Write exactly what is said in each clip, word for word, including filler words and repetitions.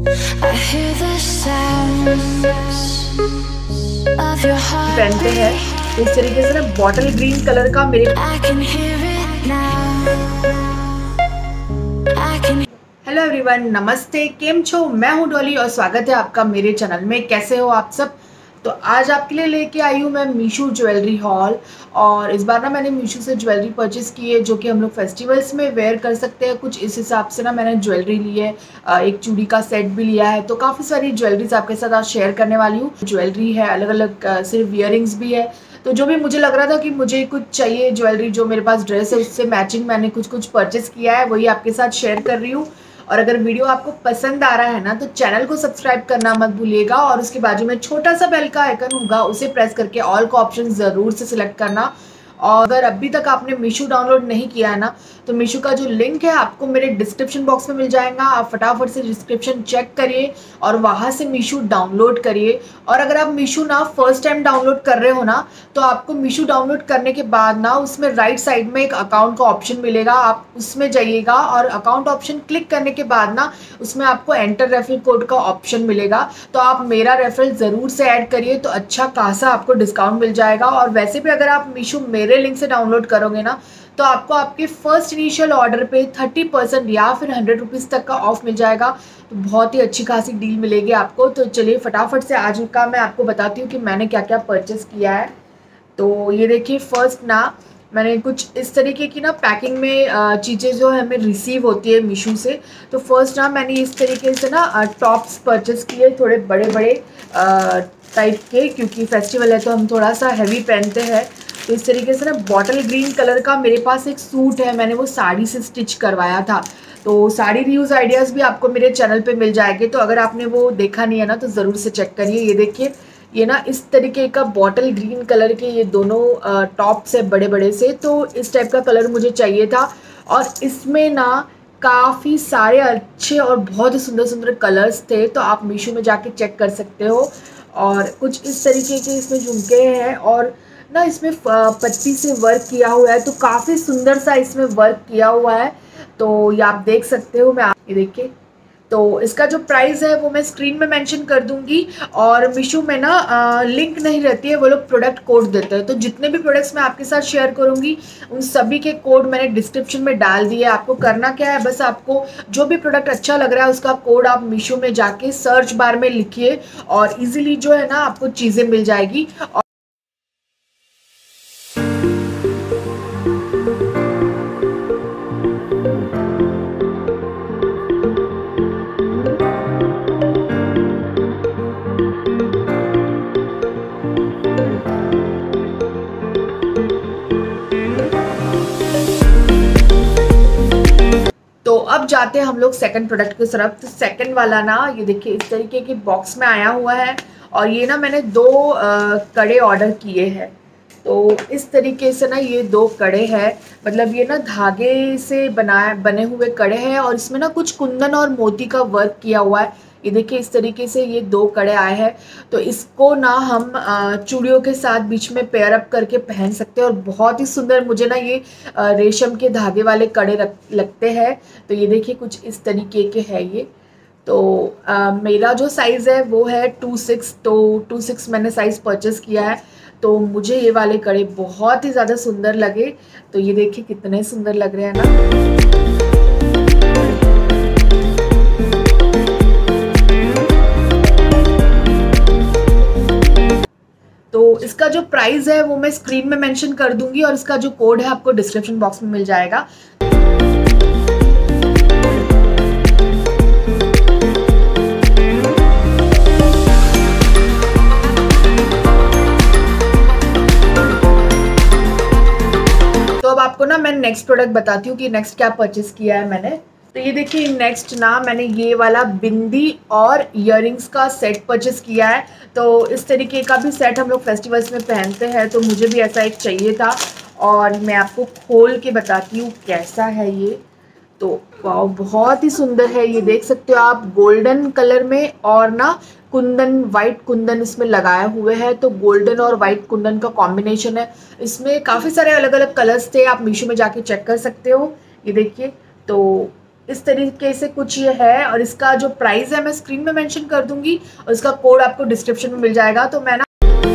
पहनते हैं इस तरीके से ना बॉटल ग्रीन कलर का मेरे। हेलो एवरीवन, नमस्ते, केम छो, मैं हूँ डॉली और स्वागत है आपका मेरे चैनल में। कैसे हो आप सब? तो आज आपके लिए लेके आई हूँ मैं मीशो ज्वेलरी हॉल। और इस बार ना मैंने मीशो से ज्वेलरी परचेज़ की है जो कि हम लोग फेस्टिवल्स में वेयर कर सकते हैं। कुछ इस हिसाब से ना मैंने ज्वेलरी ली है, एक चूड़ी का सेट भी लिया है। तो काफ़ी सारी ज्वेलरीज आपके साथ आज शेयर करने वाली हूँ। ज्वेलरी है, अलग अलग सिर्फ इयरिंग्स भी है। तो जो भी मुझे लग रहा था कि मुझे कुछ चाहिए ज्वेलरी, जो मेरे पास ड्रेस है उससे मैचिंग मैंने कुछ कुछ परचेज़ किया है, वही आपके साथ शेयर कर रही हूँ। और अगर वीडियो आपको पसंद आ रहा है ना तो चैनल को सब्सक्राइब करना मत भूलिएगा और उसके बाजू में छोटा सा बेल का आइकन होगा, उसे प्रेस करके ऑल का ऑप्शन ज़रूर से सिलेक्ट करना। और अगर अभी तक आपने मीशो डाउनलोड नहीं किया है ना तो मीशो का जो लिंक है आपको मेरे डिस्क्रिप्शन बॉक्स में मिल जाएगा। आप फटाफट से डिस्क्रिप्शन चेक करिए और वहाँ से मीशो डाउनलोड करिए। और अगर आप मीशो ना फर्स्ट टाइम डाउनलोड कर रहे हो ना तो आपको मीशो डाउनलोड करने के बाद ना उसमें राइट साइड में एक अकाउंट का ऑप्शन मिलेगा, आप उसमें जाइएगा और अकाउंट ऑप्शन क्लिक करने के बाद ना उसमें आपको एंटर रेफरल कोड का ऑप्शन मिलेगा। तो आप मेरा रेफरल ज़रूर से ऐड करिए तो अच्छा खासा आपको डिस्काउंट मिल जाएगा। और वैसे भी अगर आप मीशो मेरे लिंक से डाउनलोड करोगे ना तो आपको आपके फर्स्ट इनिशियल ऑर्डर पे थर्टी परसेंट या फिर हंड्रेड रुपीज़ तक का ऑफ मिल जाएगा। तो बहुत ही अच्छी खासी डील मिलेगी आपको। तो चलिए फटाफट से आज का मैं आपको बताती हूँ कि मैंने क्या क्या परचेज़ किया है। तो ये देखिए, फर्स्ट ना मैंने कुछ इस तरीके की ना पैकिंग में चीज़ें जो है हमें रिसीव होती है मीशो से। तो फर्स्ट ना मैंने इस तरीके से ना टॉप्स परचेज़ किए, थोड़े बड़े बड़े टाइप के, क्योंकि फेस्टिवल है तो हम थोड़ा सा हैवी पहनते हैं। तो इस तरीके से ना बॉटल ग्रीन कलर का मेरे पास एक सूट है, मैंने वो साड़ी से स्टिच करवाया था। तो साड़ी रिव्यूज़ आइडियाज़ भी आपको मेरे चैनल पे मिल जाएंगे, तो अगर आपने वो देखा नहीं है ना तो ज़रूर से चेक करिए। ये देखिए, ये ना इस तरीके का बॉटल ग्रीन कलर के ये दोनों टॉप्स है बड़े बड़े से। तो इस टाइप का कलर मुझे चाहिए था और इसमें ना काफ़ी सारे अच्छे और बहुत ही सुंदर सुंदर कलर्स थे, तो आप मीशो में जाके चेक कर सकते हो। और कुछ इस तरीके के इसमें झुमके हैं और ना इसमें पत्ती से वर्क किया हुआ है, तो काफ़ी सुंदर सा इसमें वर्क किया हुआ है। तो ये आप देख सकते हो। मैं ये देखिए, तो इसका जो प्राइस है वो मैं स्क्रीन में मेंशन कर दूंगी। और मीशो में ना आ, लिंक नहीं रहती है, वो लोग प्रोडक्ट कोड देते हैं। तो जितने भी प्रोडक्ट्स मैं आपके साथ शेयर करूंगी उन सभी के कोड मैंने डिस्क्रिप्शन में डाल दिए। आपको करना क्या है, बस आपको जो भी प्रोडक्ट अच्छा लग रहा है उसका कोड आप मीशो में जाके सर्च बार में लिखिए और ईजिली जो है ना आपको चीज़ें मिल जाएगी। तो अब जाते हैं हम लोग सेकंड प्रोडक्ट की तरफ। तो सेकंड वाला ना ये देखिए इस तरीके की बॉक्स में आया हुआ है और ये ना मैंने दो आ, कड़े ऑर्डर किए हैं। तो इस तरीके से ना ये दो कड़े हैं, मतलब ये ना धागे से बनाए बने हुए कड़े हैं और इसमें ना कुछ कुंदन और मोती का वर्क किया हुआ है। ये देखिए इस तरीके से ये दो कड़े आए हैं। तो इसको ना हम चूड़ियों के साथ बीच में पेयर अप करके पहन सकते हैं और बहुत ही सुंदर मुझे ना ये रेशम के धागे वाले कड़े लगते हैं। तो ये देखिए कुछ इस तरीके के है ये। तो आ, मेरा जो साइज़ है वो है टू सिक्स, तो टू सिक्स मैंने साइज़ परचेज़ किया है। तो मुझे ये वाले कड़े बहुत ही ज़्यादा सुंदर लगे। तो ये देखिए कितने सुंदर लग रहे हैं ना। तो इसका जो प्राइस है वो मैं स्क्रीन में मेंशन कर दूंगी और इसका जो कोड है आपको डिस्क्रिप्शन बॉक्स में मिल जाएगा। तो अब आपको ना मैं नेक्स्ट प्रोडक्ट बताती हूँ कि नेक्स्ट क्या परचेज किया है मैंने। तो ये देखिए नेक्स्ट ना मैंने ये वाला बिंदी और इयररिंग्स का सेट परचेस किया है। तो इस तरीके का भी सेट हम लोग फेस्टिवल्स में पहनते हैं, तो मुझे भी ऐसा एक चाहिए था और मैं आपको खोल के बताती हूँ कैसा है ये। तो वाह बहुत ही सुंदर है, ये देख सकते हो आप, गोल्डन कलर में और ना कुंदन, वाइट कुंदन इसमें लगाए हुए हैं। तो गोल्डन और वाइट कुंदन का कॉम्बिनेशन है। इसमें काफ़ी सारे अलग अलग कलर्स थे, आप मीशो में जाके चेक कर सकते हो। ये देखिए, तो इस तरीके से कुछ ये है और इसका जो प्राइस है मैं स्क्रीन में मेंशन कर दूंगी और इसका कोड आपको डिस्क्रिप्शन में मिल जाएगा। तो मैं ना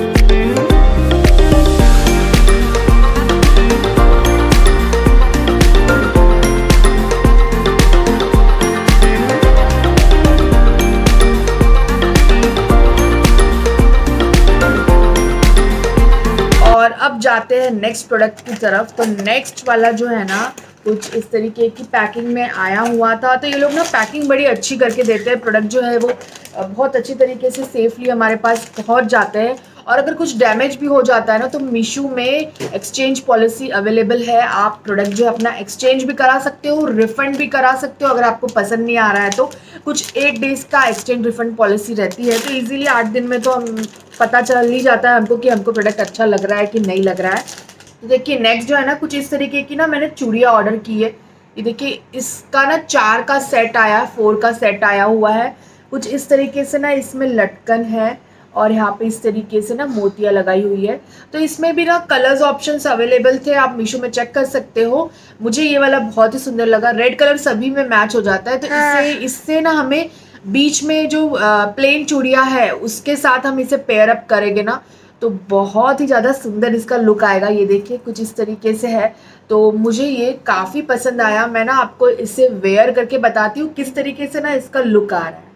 और अब जाते हैं नेक्स्ट प्रोडक्ट की तरफ। तो नेक्स्ट वाला जो है ना कुछ इस तरीके की पैकिंग में आया हुआ था। तो ये लोग ना पैकिंग बड़ी अच्छी करके देते हैं, प्रोडक्ट जो है वो बहुत अच्छी तरीके से सेफली हमारे पास पहुंच जाते हैं। और अगर कुछ डैमेज भी हो जाता है ना तो मीशो में एक्सचेंज पॉलिसी अवेलेबल है। आप प्रोडक्ट जो है अपना एक्सचेंज भी करा सकते हो, रिफ़ंड भी करा सकते हो। अगर आपको पसंद नहीं आ रहा है तो कुछ एट डेज़ का एक्सचेंज रिफ़ंड पॉलिसी रहती है। तो ईजिली आठ दिन में तो हम पता चल ही जाता है हमको कि हमको प्रोडक्ट अच्छा लग रहा है कि नहीं लग रहा है। तो देखिए नेक्स्ट जो है ना कुछ इस तरीके की ना मैंने चूड़ियाँ ऑर्डर की है। ये देखिए इसका ना चार का सेट आया, फोर का सेट आया हुआ है। कुछ इस तरीके से ना इसमें लटकन है और यहाँ पे इस तरीके से ना मोतियाँ लगाई हुई है। तो इसमें भी ना कलर्स ऑप्शंस अवेलेबल थे, आप मीशो में चेक कर सकते हो। मुझे ये वाला बहुत ही सुंदर लगा, रेड कलर सभी में मैच हो जाता है। तो इससे इससे ना हमें बीच में जो प्लेन चूड़ियाँ है उसके साथ हम इसे पेयर अप करेंगे ना तो बहुत ही ज़्यादा सुंदर इसका लुक आएगा। ये देखिए कुछ इस तरीके से है। तो मुझे ये काफ़ी पसंद आया। मैं ना आपको इसे वेयर करके बताती हूँ किस तरीके से ना इसका लुक आ रहा है।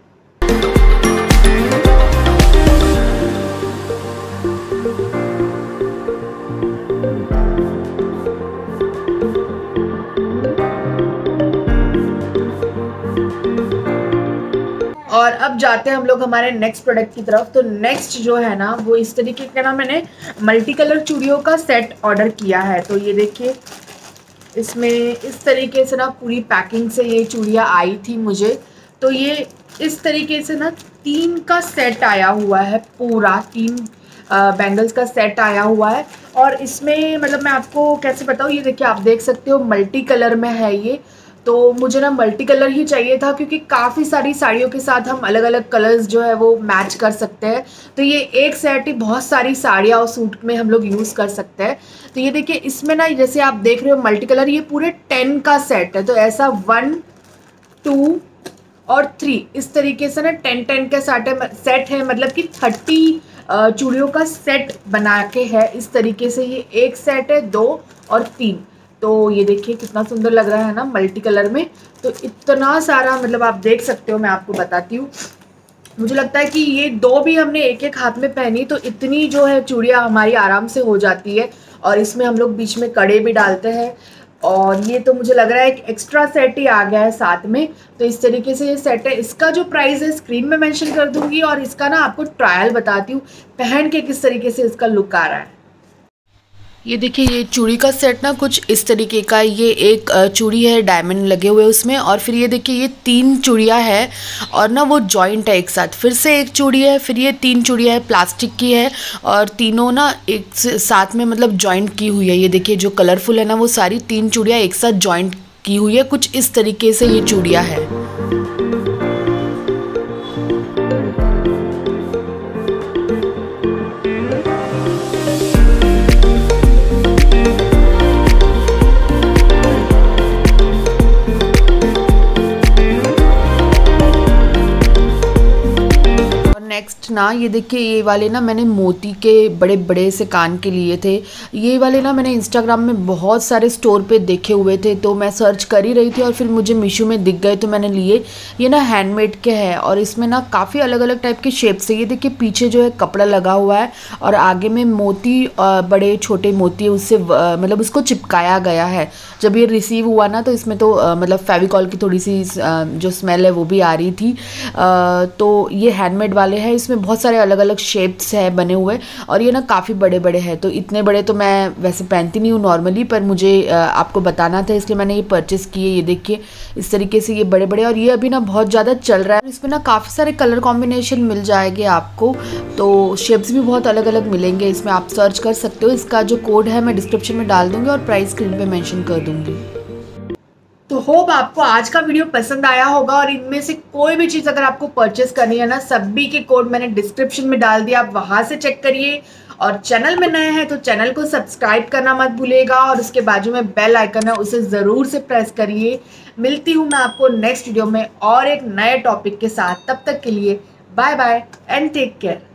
और अब जाते हैं हम लोग हमारे नेक्स्ट प्रोडक्ट की तरफ। तो नेक्स्ट जो है ना वो इस तरीके का ना मैंने मल्टी कलर चूड़ियों का सेट ऑर्डर किया है। तो ये देखिए इसमें इस तरीके से ना पूरी पैकिंग से ये चूड़ियाँ आई थी मुझे। तो ये इस तरीके से ना तीन का सेट आया हुआ है, पूरा तीन बैंगल्स का सेट आया हुआ है। और इसमें मतलब मैं आपको कैसे बताऊँ, ये देखिए आप देख सकते हो मल्टी कलर में है ये। तो मुझे ना मल्टी कलर ही चाहिए था क्योंकि काफ़ी सारी साड़ियों के साथ हम अलग अलग कलर्स जो है वो मैच कर सकते हैं। तो ये एक सेट ही बहुत सारी साड़ियाँ और सूट में हम लोग यूज़ कर सकते हैं। तो ये देखिए इसमें ना जैसे आप देख रहे हो मल्टी कलर, ये पूरे टेन का सेट है। तो ऐसा वन टू और थ्री इस तरीके से ना टेन टेन का सेट है सेट है मतलब कि थर्टी चूड़ियों का सेट बना के है। इस तरीके से ये एक सेट है, दो और तीन। तो ये देखिए कितना सुंदर लग रहा है ना मल्टी कलर में। तो इतना सारा मतलब आप देख सकते हो, मैं आपको बताती हूँ। मुझे लगता है कि ये दो भी हमने एक एक हाथ में पहनी तो इतनी जो है चूड़ियाँ हमारी आराम से हो जाती है। और इसमें हम लोग बीच में कड़े भी डालते हैं। और ये तो मुझे लग रहा है एक एक्स्ट्रा सेट ही आ गया है साथ में। तो इस तरीके से ये सेट है। इसका जो प्राइस है स्क्रीन में मेंशन कर दूंगी और इसका ना आपको ट्रायल बताती हूँ पहन के किस तरीके से इसका लुक आ रहा है। ये देखिए ये चूड़ी का सेट ना कुछ इस तरीके का, ये एक चूड़ी है डायमंड लगे हुए उसमें, और फिर ये देखिए ये तीन चूड़ियाँ है और ना वो जॉइंट है एक साथ। फिर से एक चूड़ी है, फिर ये तीन चूड़ियाँ है, प्लास्टिक की है और तीनों ना एक साथ में मतलब जॉइंट की हुई है। ये देखिए जो कलरफुल है ना वो सारी तीन चूड़ियाँ एक साथ जॉइंट की हुई है। कुछ इस तरीके से ये चूड़ियाँ है। नेक्स्ट ना ये देखिए ये वाले ना मैंने मोती के बड़े बड़े से कान के लिए थे। ये वाले ना मैंने इंस्टाग्राम में बहुत सारे स्टोर पे देखे हुए थे, तो मैं सर्च कर ही रही थी और फिर मुझे मीशो में दिख गए तो मैंने लिए। ये ना हैंडमेड के हैं और इसमें ना काफ़ी अलग अलग टाइप के शेप्स है। ये देखिए पीछे जो है कपड़ा लगा हुआ है और आगे में मोती बड़े छोटे मोती उससे मतलब उसको चिपकाया गया है। जब ये रिसीव हुआ ना तो इसमें तो मतलब फेविकॉल की थोड़ी सी जो स्मेल है वो भी आ रही थी। तो ये हैंडमेड वाले है, इसमें बहुत सारे अलग अलग शेप्स है बने हुए और ये ना काफ़ी बड़े बड़े हैं। तो इतने बड़े तो मैं वैसे पहनती नहीं हूँ नॉर्मली, पर मुझे आपको बताना था इसलिए मैंने ये परचेस किए। ये देखिए इस तरीके से ये बड़े बड़े, और ये अभी ना बहुत ज़्यादा चल रहा है। इसमें ना काफ़ी सारे कलर कॉम्बिनेशन मिल जाएंगे आपको, तो शेप्स भी बहुत अलग अलग मिलेंगे। इसमें आप सर्च कर सकते हो। इसका जो कोड है मैं डिस्क्रिप्शन में डाल दूँगी और प्राइस स्क्रीन पर मैंशन कर दूँगी। तो होप आपको आज का वीडियो पसंद आया होगा और इनमें से कोई भी चीज़ अगर आपको परचेस करनी है ना, सभी के कोड मैंने डिस्क्रिप्शन में डाल दिया, आप वहाँ से चेक करिए और चैनल में नए हैं तो चैनल को सब्सक्राइब करना मत भूलिएगा और उसके बाजू में बेल आइकन है उसे ज़रूर से प्रेस करिए। मिलती हूँ मैं आपको नेक्स्ट वीडियो में और एक नए टॉपिक के साथ। तब तक के लिए bye bye and take care.